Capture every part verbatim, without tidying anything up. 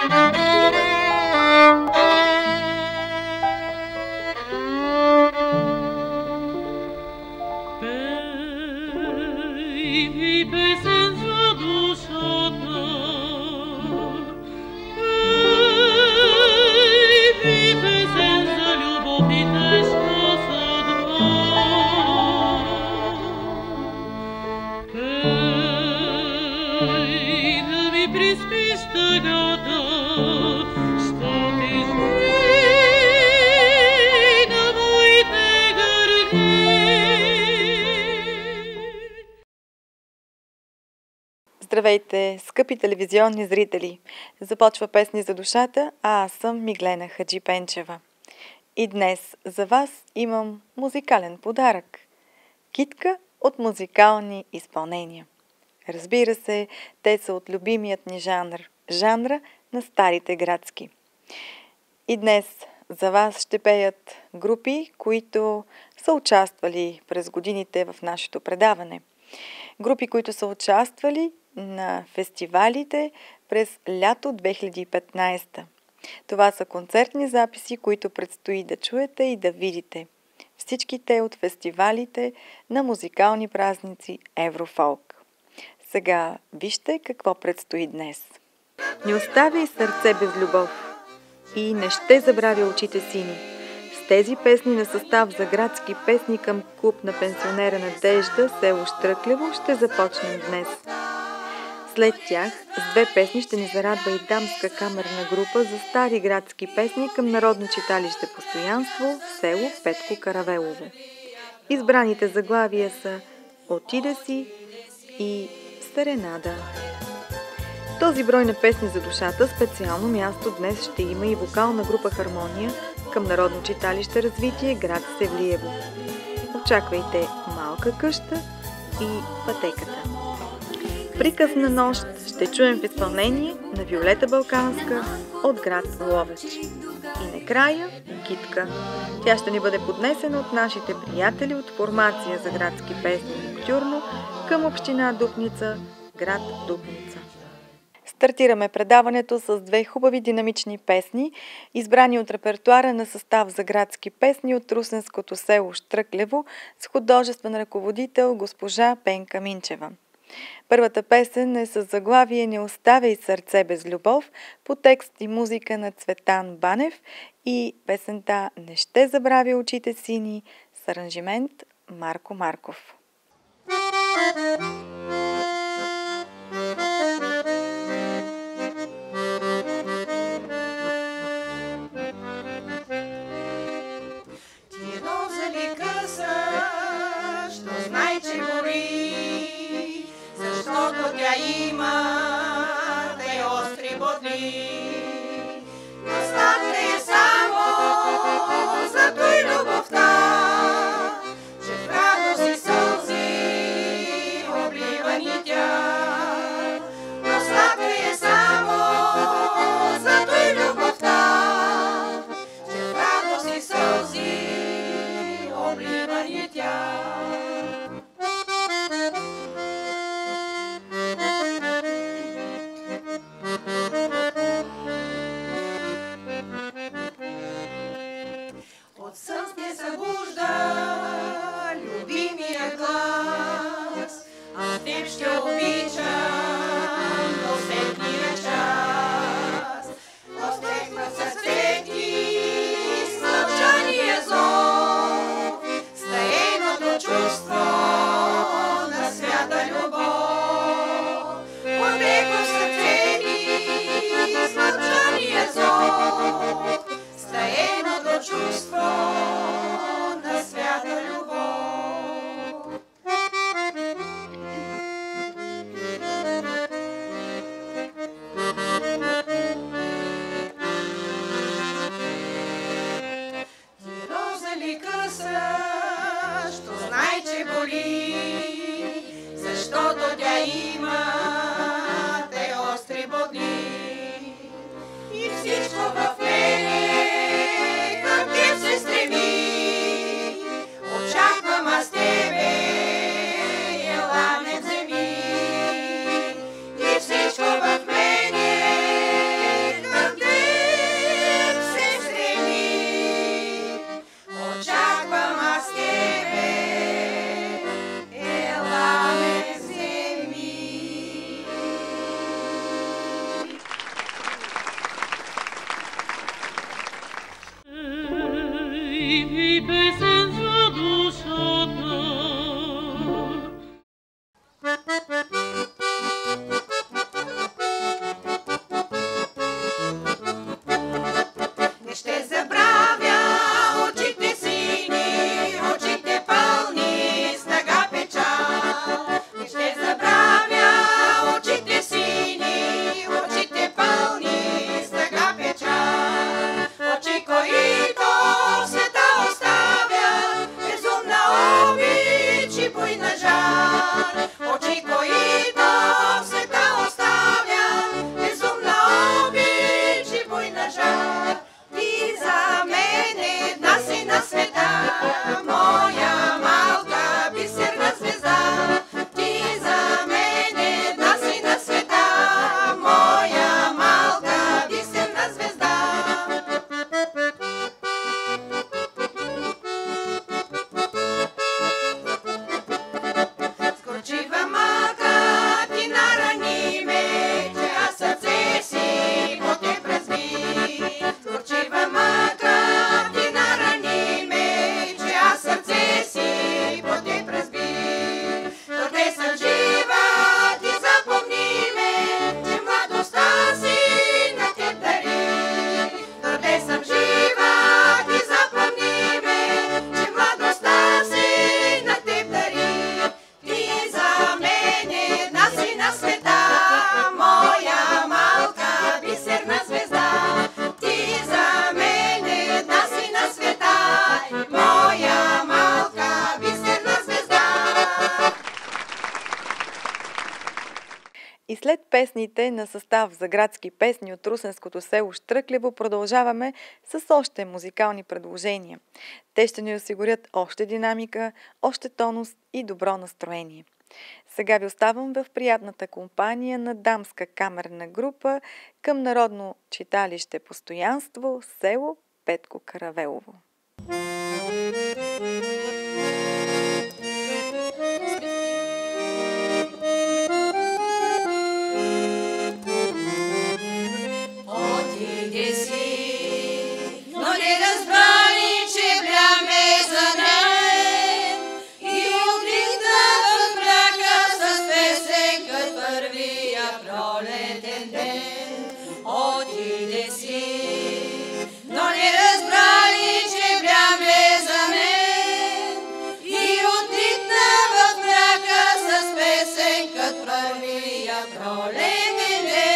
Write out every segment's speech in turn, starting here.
Здравейте, скъпи телевизионни зрители! Започва Песни за душата, а аз съм Миглена Хаджипенчева. И днес за вас имам музикален подарък. Китка от музикални изпълнения. Разбира се, те са от любимият ни жанр, жанра на старите градски. И днес за вас ще пеят групи, които са участвали през годините в нашето предаване. Групи, които са участвали на фестивалите през лято две хиляди и петнадесета. Това са концертни записи, които предстои да чуете и да видите. Всички те от фестивалите на музикални празници Еврофолк. Сега вижте какво предстои днес. Не оставяй сърце без любов и не ще забравя очите сини. С тези песни на състав за градски песни към клуб на пенсионера Надежда, село Штръклево, ще започнем днес. След тях с две песни ще ни зарадва и дамска камерна група за стари градски песни към Народно читалище Постоянство, село Петко Каравелово. Избраните заглавия са "Отида си" и "Серенада". Този брой на Песни за душата специално място днес ще има и вокална група Хармония към Народно читалище Развитие, град Севлиево. Очаквайте Малка къща и Пътеката. Приказ на нощ ще чуем в изпълнение на Виолета Балканска от град Ловеч. И накрая Китка. Тя ще ни бъде поднесена от нашите приятели от формация за градски песни Ноктюрно към община Дупница, град Дупница. Стартираме предаването с две хубави динамични песни, избрани от репертуара на състав за градски песни от русенското село Штръклево с художествен ръководител госпожа Пенка Минчева. Първата песен е с заглавие "Не оставяй сърце без любов" по текст и музика на Цветан Банев и песента "Не ще забравя очите сини" с аранжимент Марко Марков. Има те остри бодли, остатък е само за той любовта, че в радост и сълзи облива ни тя. Остатък е само за той любовта, че в радост и сълзи облива ни тя. Ще обичам до сетния час, посрещнат с цвети, с мълчание зов, с таеното чувство на свята любов. Отекох с цвети, с мълчание зов, с таеното чувство на свята любов. И след песните на състав за градски песни от русенското село Щръклево продължаваме с още музикални предложения. Те ще ни осигурят още динамика, още тонус и добро настроение. Сега ви оставам в приятната компания на дамска камерна група към Народно читалище Постоянство, село Петко Каравелово. Отиде си, но не разбрани, че време е за ден и отлитна в мрака с песен кът първия пролетен ден. Отиде си, но не разбрани, че време е за мен и отлитна в мрака с песен кът първия пролетен ден.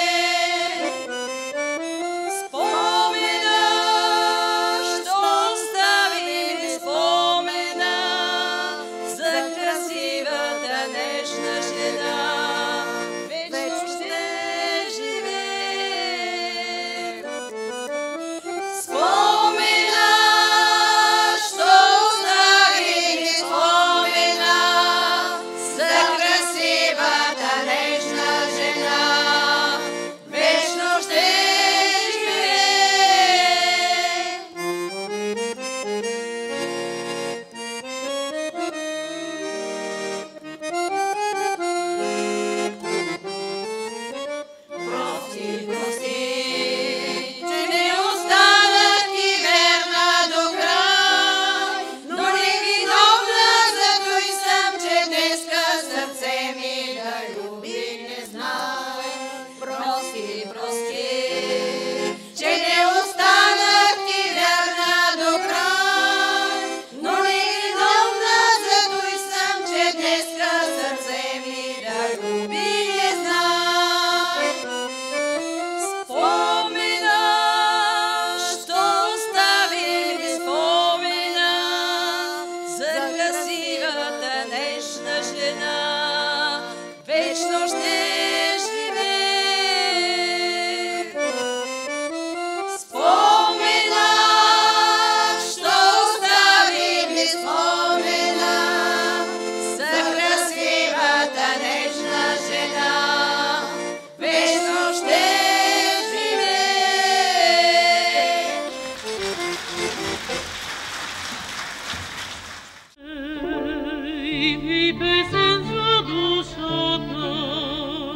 И песен за душата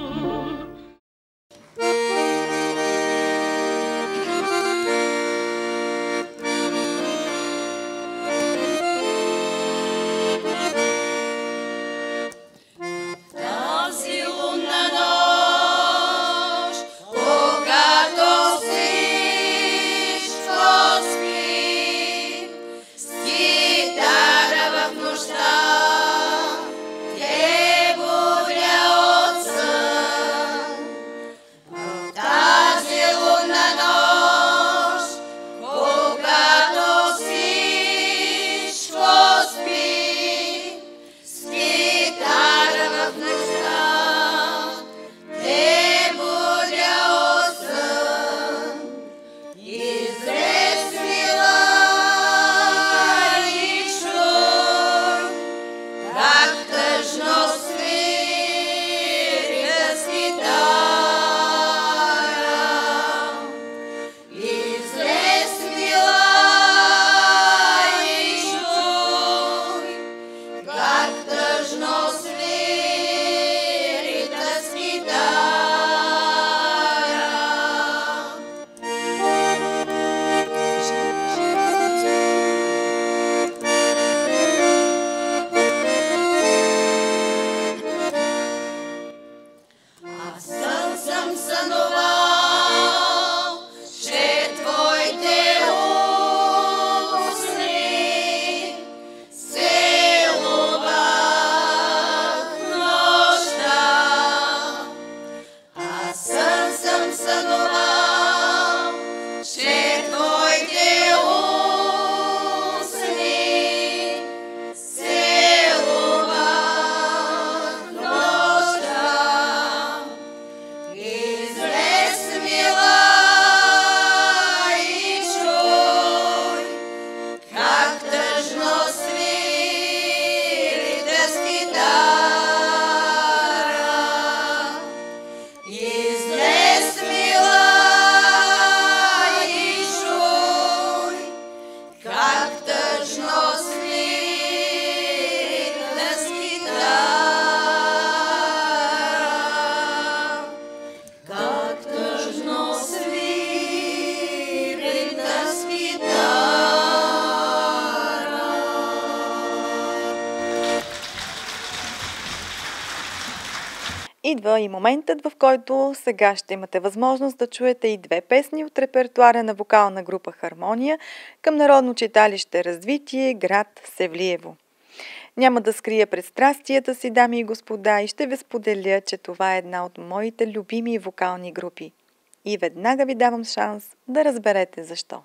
Идва и моментът, в който сега ще имате възможност да чуете и две песни от репертуара на вокална група Хармония към Народно читалище Развитие, град Севлиево. Няма да скрия пристрастията си, дами и господа, и ще ви споделя, че това е една от моите любими вокални групи. И веднага ви давам шанс да разберете защо.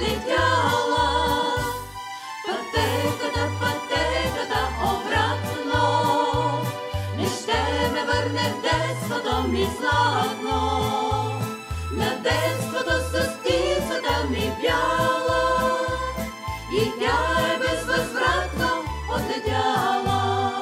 Пътеката, пътеката обратно. върне в детството ми златно, на детството с птицата ми бяла, и тя е безвъзвратно отлетяла.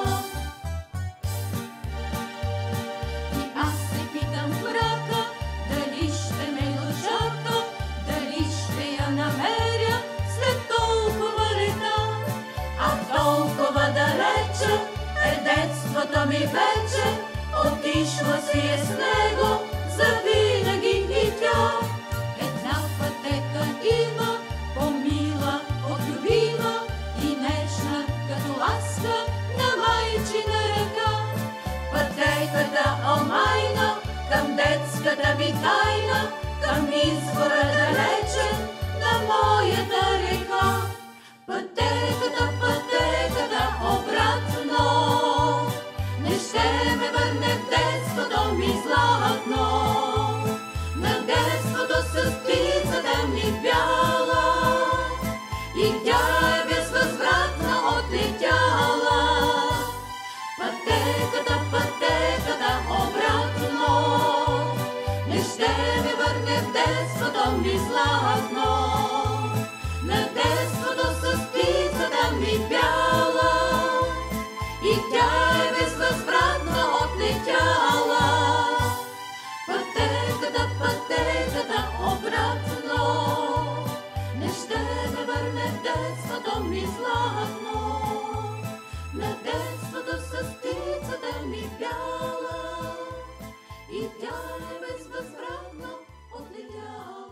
И аз се питам в мрака, дали ще ме дочака, дали ще я намеря след толкова лета. А толкова далече е детството ми вече, отишла си е с него завинаги и тя. Една пътека има, по-мила от любима и нежна като ласка на майчина ръка. Пътеката омайна към детската ми тайна, към извора далече на моята река. Пътеката, пътеката обратно не ще ме върне в детството ми златно, на детството с птицата ми бяла, и тя е безвъзвратно отлетяла. Пътеката, пътеката обратно не ще ме върне в детството ми златно, на детството с птицата ми бяла, и тя е безвъзвратно отлетяла. Пътеката, пътеката обратно не ще ме върне в детството ми златно, на детството с птицата ми бяла, и тя е безвъзвратно отлетяла.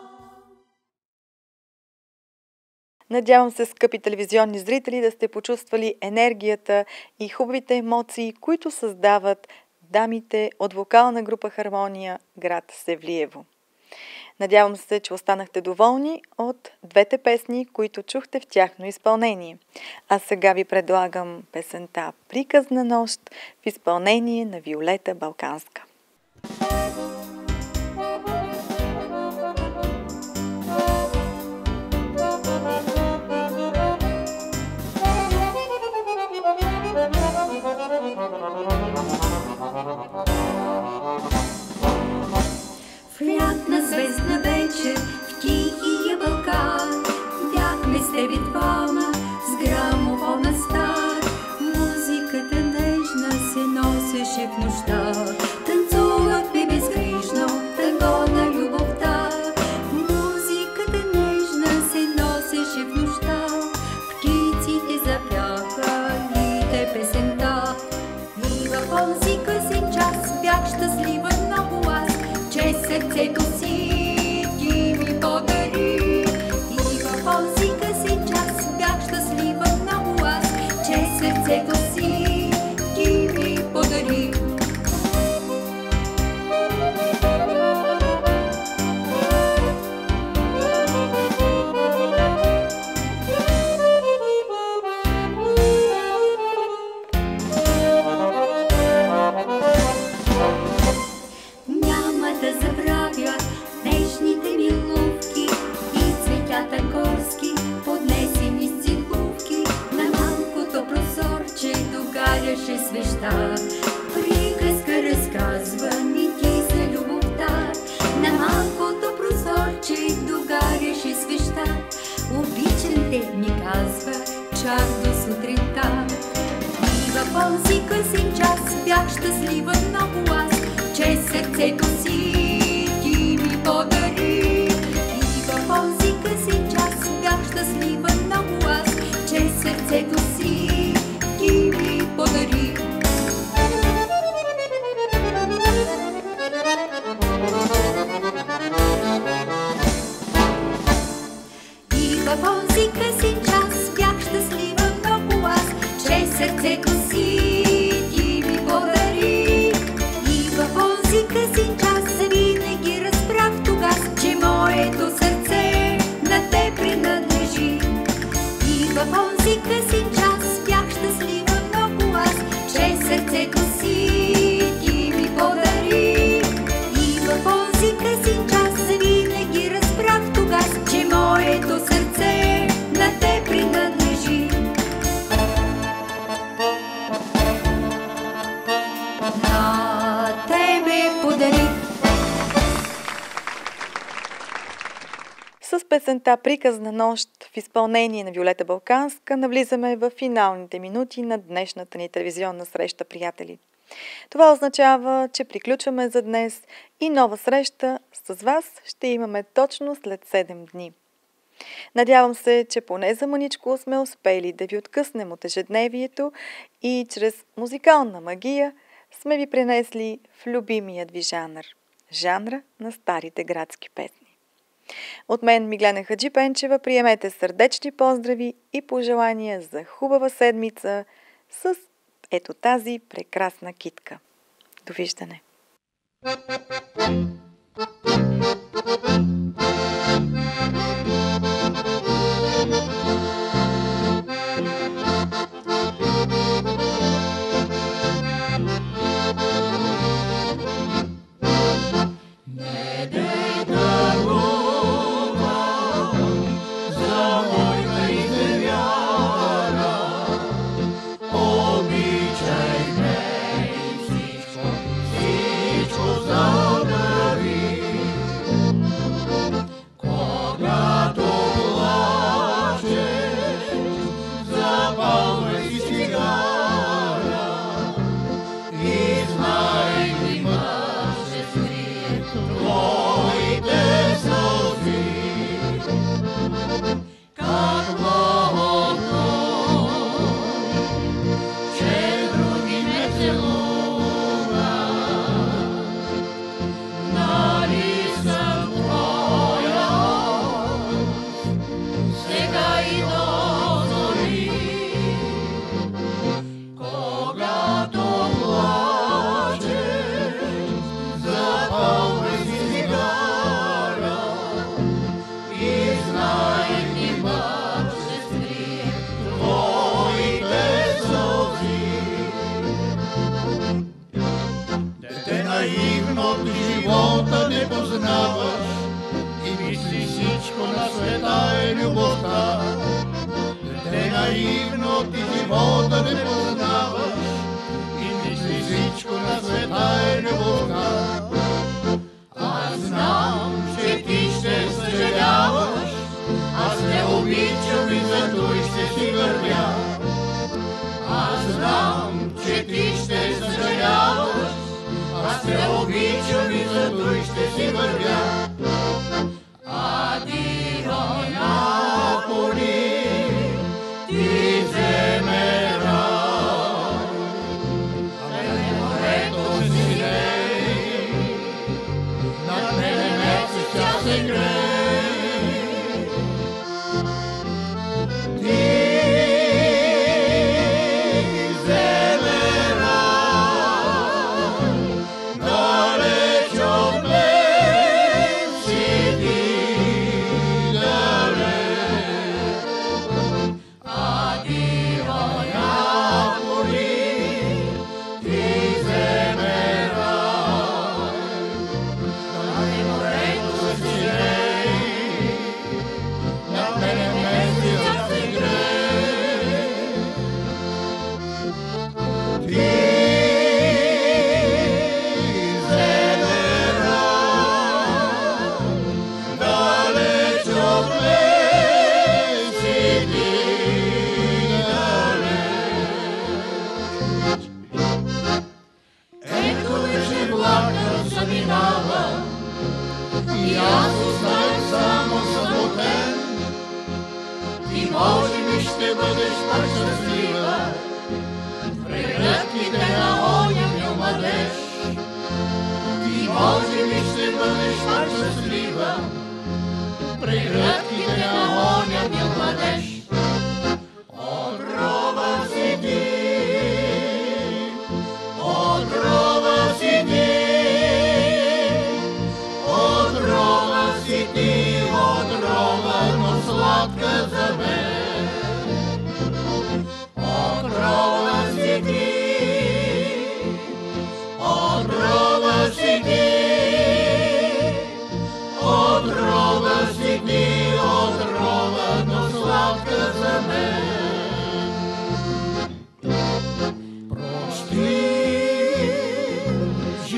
Надявам се, скъпи телевизионни зрители, да сте почувствали енергията и хубавите емоции, които създават дамите от вокална група Хармония, град Севлиево. Надявам се, че останахте доволни от двете песни, които чухте в тяхно изпълнение. А сега ви предлагам песента "Приказна нощ" в изпълнение на Виолета Балканска. В лятна звездна вечер в тихия Балкан бяхме с тебе двама с грамофона стар. Музиката нежна се носеше в нощта, танцувахме безгрижно танго на любовта. Музиката нежна се носеше в нощта, птиците запяха лите песента. И в онзи късен час бях щастлива много аз, че сърцето си ти ми подари. И в онзи късен час бях щастлива много аз, че сърцето си ти ми подари. Свеща. Приказка разказва ми ти за любовта, на малкото прозорче догаряше свеща. Обичам те, ми казва, чак до сутринта. И в онзи късен час бях щастлива много аз, че сърцето си ти ми подари. И в онзи късен час бях щастлива много аз, че сърцето си ти ми подари. И в онзи късен час бях щастлива много аз, че сърцето си ти ми подари. И в онзи късен час винаги разбрах тогас, че моето сърце на те принадлежи. И в онзи късен час бях щастлива много аз, че сърцето си ти ми подари. И в онзи късен час винаги разбрах тогас, че моето сърце на те принадлежи. песента "Приказна нощ" в изпълнение на Виолета Балканска навлизаме в финалните минути на днешната ни телевизионна среща, приятели. Това означава, че приключваме за днес и нова среща с вас ще имаме точно след седем дни. Надявам се, че поне за мъничко сме успели да ви откъснем от ежедневието и чрез музикална магия сме ви пренесли в любимият ви жанр – жанра на старите градски песни. От мен, Миглена Хаджипенчева, приемете сърдечни поздрави и пожелания за хубава седмица с ето тази прекрасна китка. Довиждане!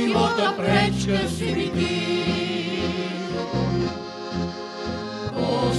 пречка си ми ти.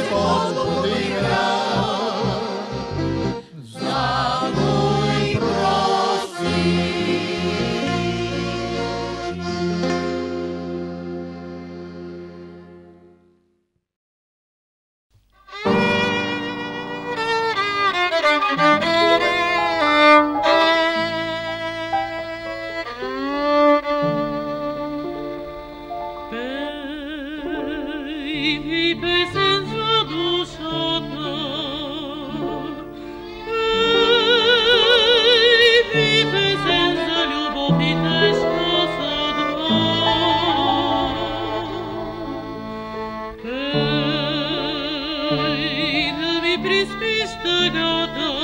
Prispiš tăgătă